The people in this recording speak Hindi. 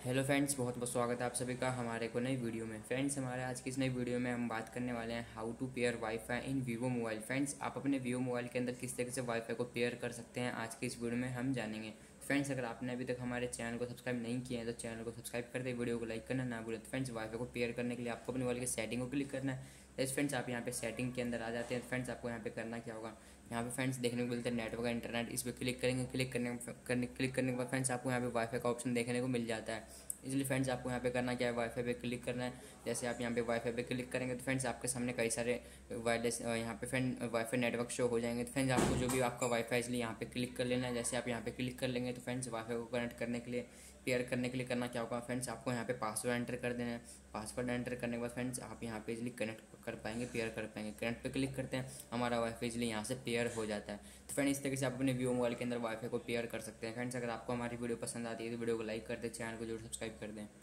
हेलो फ्रेंड्स, बहुत बहुत स्वागत है आप सभी का हमारे को नई वीडियो में। फ्रेंड्स, हमारे आज की इस नई वीडियो में हम बात करने वाले हैं how to pair WiFi in Vivo mobile. Friends, आप अपने वीवो मोबाइल के अंदर किस तरीके से वाईफाई को पेयर कर सकते हैं आज की इस वीडियो में हम जानेंगे। फ्रेंड्स, अगर आपने अभी तक हमारे चैनल को सब्सक्राइब नहीं किया है तो चैनल को सब्सक्राइब कर दे, वीडियो को लाइक करना ना भूलें। तो फ्रेंड्स, वाईफाई को पेयर करने के लिए आपको अपने मोबाइल की सेटिंग को क्लिक करना है। जैसे फ्रेंड्स आप यहाँ पे सेटिंग के अंदर आ जाते हैं। फ्रेंड्स, आपको यहाँ पे करना क्या होगा, यहाँ पे फ्रेंड्स देखने को मिलता है नेटवर्क इंटरनेट, इस पर क्लिक करेंगे। क्लिक करने के बाद फ्रेंड्स आपको यहाँ पे वाईफाई का ऑप्शन देखने को मिल जाता है। इसलिए फ्रेंड्स आपको यहाँ पे करना क्या है, वाईफाई पे क्लिक करना है। जैसे आप यहाँ पे वाईफाई पे क्लिक करेंगे तो फ्रेंड्स आपके सामने कई सारे वायरलेस यहाँ पे फ्रेंड वाईफाई नेटवर्क शो हो जाएंगे। तो फ्रेंड्स आपको जो भी आपका वाईफाई इसलिए यहाँ पे क्लिक कर लेना है। जैसे आप यहाँ पे क्लिक कर लेंगे तो फ्रेंड्स वाईफाई को कनेक्ट करने के लिए, पेयर करने के लिए करना क्या होगा, फ्रेंड्स आपको यहाँ पे पासवर्ड एंटर कर देना है। पासवर्ड एंटर करने के बाद फ्रेंड्स आप यहाँ पे इजिली कनेक्ट कर पाएंगे, पेयर कर पाएंगे। कनेक्ट पे क्लिक करते हैं, हमारा वाईफाई इजिली यहाँ से पेयर हो जाता है। तो फ्रेंड्स, इस तरीके से आप अपने वीवो मोबाइल के अंदर वाईफाई को पेयर कर सकते हैं। फ्रेंड्स, अगर आपको हमारी वीडियो पसंद आती है तो वीडियो को लाइक कर दें, चैनल को जरूर सब्सक्राइब कर दें।